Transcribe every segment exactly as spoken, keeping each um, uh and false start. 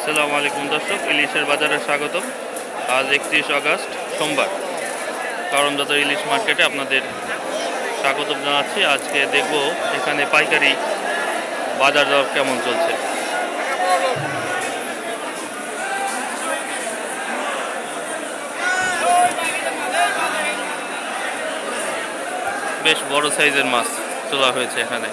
আসসালামু আলাইকুম দর্শক, ইলিশের বাজারে স্বাগতম। আজ একত্রিশ আগস্ট সোমবার কারণদাতা ইলিশ মার্কেটে আপনাদের স্বাগতম জানাচ্ছি। আজকে দেখব এখানে পাইকারি বাজার দর কেমন চলছে। বেশ বড় সাইজের মাছ তোলা হয়েছে এখানে।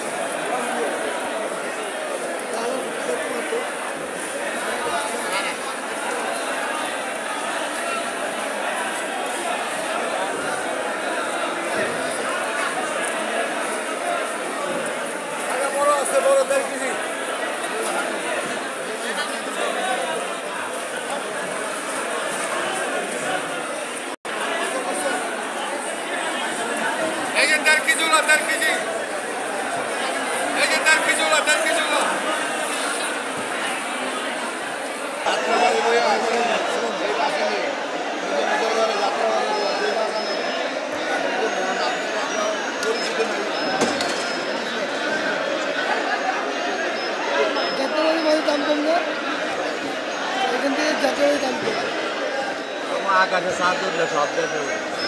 আকাশে সাত উঠলে সব দেখে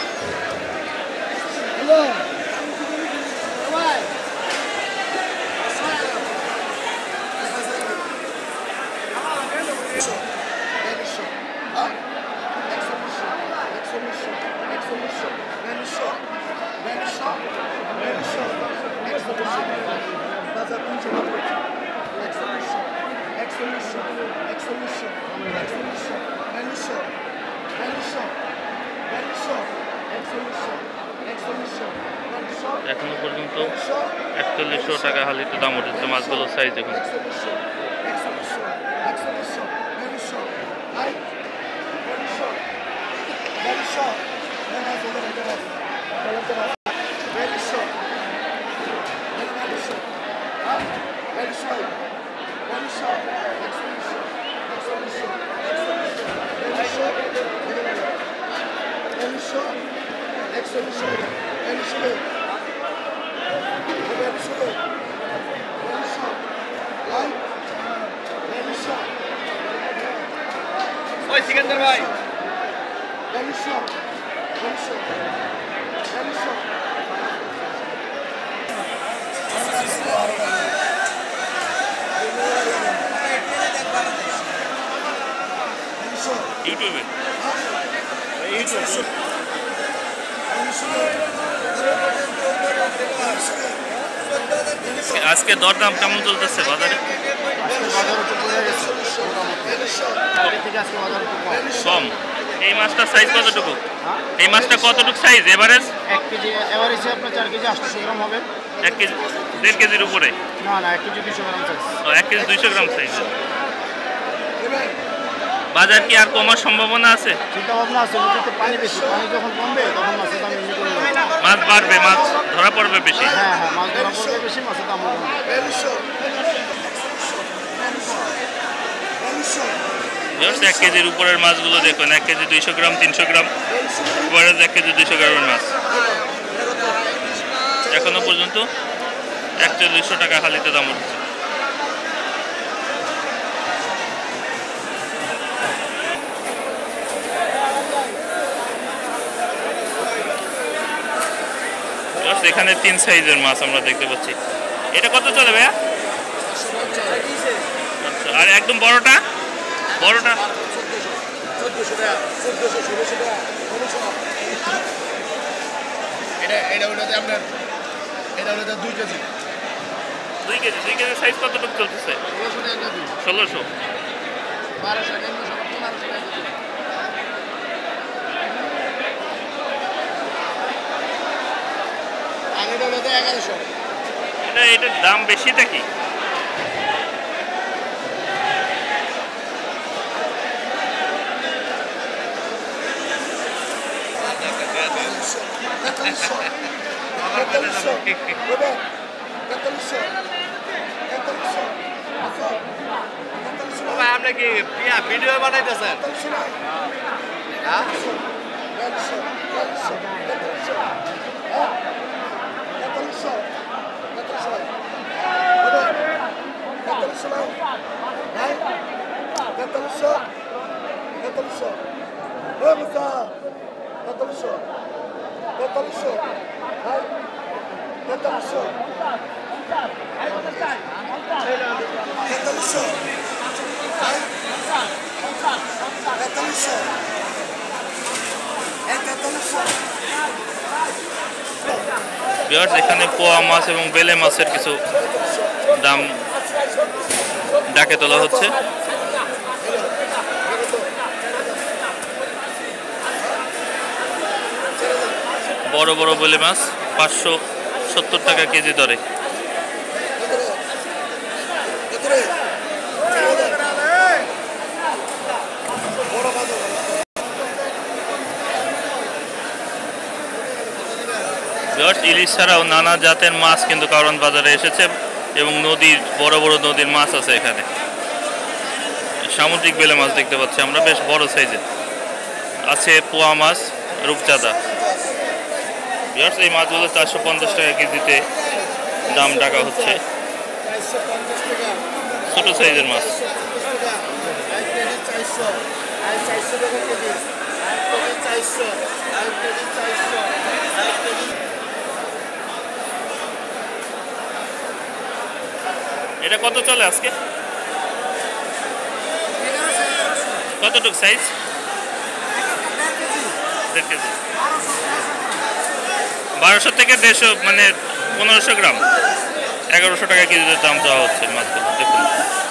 এখনো পর্যন্ত একচল্লিশশো টাকা হালিতে দাম উঠেছে মাছগুলোর সাইজ। এখন ওই সিকান্দার ভাই ইউটিউবে আজকে দরদাম কেমন চলতেছে বাজারে? কম। এই মাছটার সাইজ কতটুকু? এই মাছটা কতটুকু সাইজ এভারেজ? এক কেজি এভারেজে আপনার চার কেজি আটশো গ্রাম হবে। এক কেজি দেড় কেজির উপরে? না না, এক কেজি দুইশো গ্রাম সাইজ। ও, এক কেজি দুইশো গ্রাম সাইজ। বাজার কি আর কমার সম্ভাবনা আছে? চিন্তা ভাবনা আছে, নদীতে পানি বেশি, পানি যখন কমবে তখন মাছের দাম এমনি কমবে, মাছ বাড়বে, মাছ ধরা পড়বে বেশি। হ্যাঁ হ্যাঁ, মাছ ধরা পড়বে বেশি, মাছের দাম কমবে। এক কেজির উপরের মাছগুলো দেখুন, এক কেজি দুইশো গ্রাম, তিনশো গ্রাম, এভারেজ এক কেজি দুইশো গ্রামের মাছ এখনো পর্যন্ত একচল্লিশশো টাকা হালিতে দাম উঠছে। এখানে তিন সাইজের মাছ আমরা দেখতে পাচ্ছি। এটা কত চলে ভাইয়া? আচ্ছা, আর একদম বড়টা বড়টা দুই কেজি দুই কেজি দুই কেজি সাইজ কতটুকু চলতেছে? ষোলোশো। এগারোশো। এটা এটার দাম বেশিটা কি? আপনি কি ভিডিও বানাইতেছেন? হ্যাঁ, তেতাল্লিশশো তেতাল্লিশশো হ্যাঁ বুঝা তেতাল্লিশশো তেতাল্লিশশো হ্যাঁ তেতাল্লিশশো তেতাল্লিশশো তেতাল্লিশশো তেতাল্লিশশো ভিউয়ার্স এখানে পোয়া মাছ এবং বেলে মাছের কিছু দাম ডাকে তোলা হচ্ছে। বড় বড় বেলে মাছ পাঁচশো সত্তর টাকা কেজি দরে। ইলিশ ছাড়াও নানা জাতের মাছ কিন্তু কারণ বাজারে এসেছে এবং নদীর বড় বড় নদীর মাছ আছে এখানে। সামুদ্রিক বেলে মাছ দেখতে পাচ্ছি আমরা, বেশ বড় সাইজের আছে। পোয়া মাছ, রূপচাঁদা। এই মাছগুলো চারশো পঞ্চাশ টাকা কেজিতে দাম ডাকা হচ্ছে। ছোট সাইজের মাছ। এটা কত চলে আজকে? কতটুক সাইজ? দেড় কেজি। বারোশো থেকে দেড়শো মানে পনেরোশো গ্রাম, এগারোশো টাকা কেজিতে দাম দেওয়া হচ্ছে মাছগুলো। দেখুন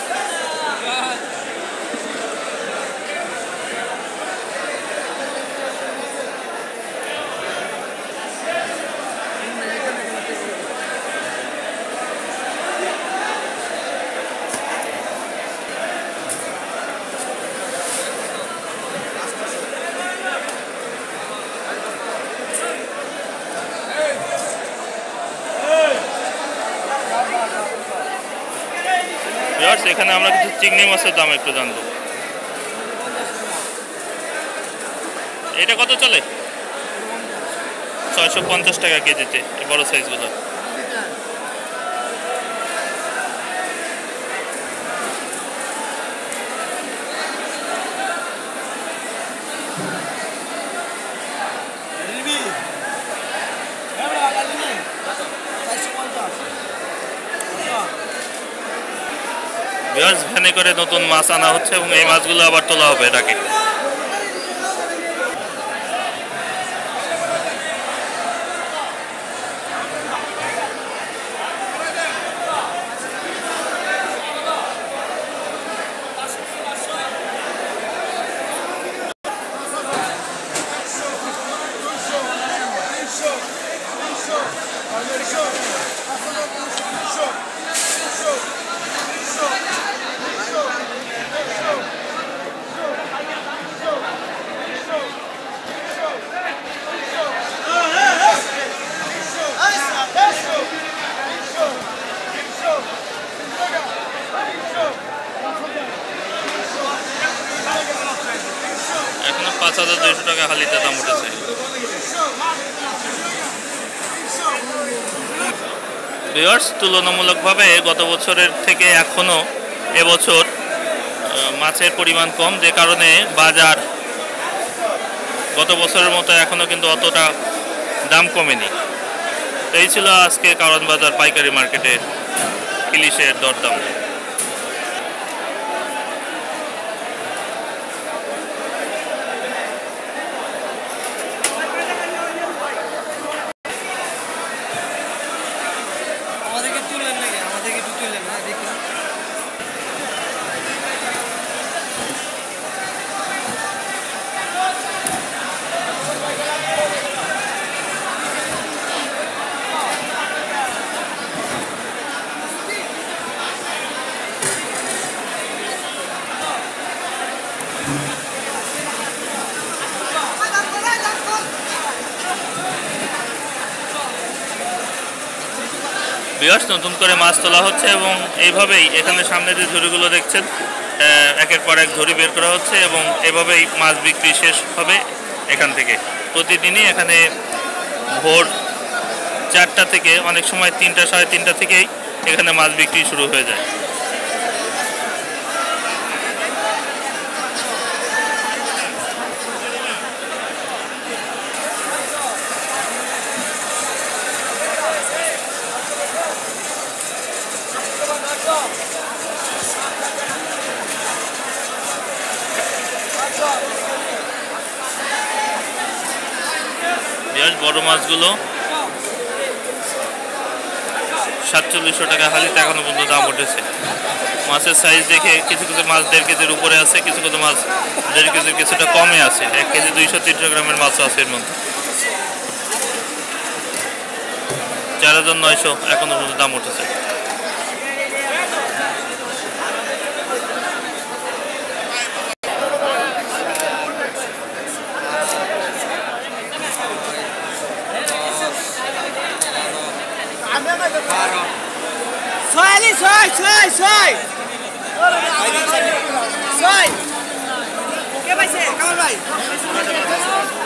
এখানে আমরা কিছু চিংড়ি মাছের দাম একটু জানবো। এটা কত চলে? ছয়শো পঞ্চাশ টাকা কেজিতে এই বড় সাইজগুলো। ভ্যানে করে নতুন মাছ আনা হচ্ছে এবং এই মাছগুলো আবার তোলা হবে এটাকে। পাঁচ হাজার দুইশো টাকা হালিতে দাম উঠেছে। ভিউয়ার্স তুলনামূলকভাবে গত বছরের থেকে এখনো এবছর মাছের পরিমাণ কম, যে কারণে বাজার গত বছরের মতো এখনো কিন্তু অতটা দাম কমেনি। এই ছিল আজকে কারণ বাজার পাইকারি মার্কেটে ইলিশের দরদাম। ভিউয়ার্স নতুন করে মাছ তোলা হচ্ছে এবং এইভাবেই এখানে সামনে যে ঝুড়িগুলো দেখছেন একের পর এক ঝুড়ি বের করা হচ্ছে এবং এভাবেই মাছ বিক্রি শেষ হবে এখান থেকে। প্রতিদিনই এখানে ভোর চারটা থেকে অনেক সময় তিনটা সাড়ে তিনটা থেকেই এখানে মাছ বিক্রি শুরু হয়ে যায়। বড় মাছগুলো সাতচল্লিশশো টাকা হালিতে এখনো পর্যন্ত দাম উঠেছে। মাছের সাইজ দেখে কিছু কিছু মাছ দেড় কেজির উপরে আছে, কিছু কিছু মাছ দেড় কেজির কিছুটা কমে আছে। এক কেজি দুইশো তিনশো গ্রামের মাছও আছে এর মধ্যে। চার হাজার নয়শো এখনো পর্যন্ত দাম উঠেছে। ছয় ছয় ছয় ছয় ছয় কে পাইছে কামাল ভাই